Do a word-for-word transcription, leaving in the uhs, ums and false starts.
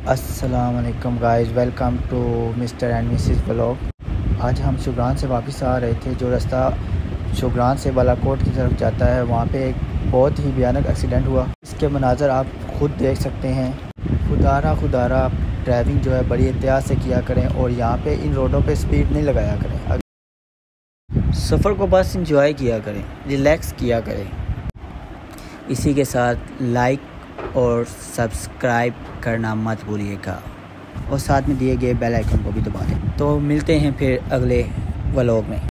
अस्सलाम वालेकुम guys, welcome to Mr and Mrs vlog. आज हम शुगरान से वापस आ रहे थे। जो रास्ता शुगरान से बालाकोट की तरफ जाता है, वहाँ पे एक बहुत ही भयानक एक्सीडेंट हुआ। इसके मनाज़र आप खुद देख सकते हैं। खुदारा खुदारा ड्राइविंग जो है बड़ी एहतियात से किया करें और यहाँ पे इन रोडों पे स्पीड नहीं लगाया करें। सफ़र को बस इंजॉय किया करें, रिलैक्स किया करें। इसी के साथ लाइक और सब्सक्राइब करना मत भूलिएगा और साथ में दिए गए बेल आइकन को भी दबा दें। तो मिलते हैं फिर अगले व्लॉग में।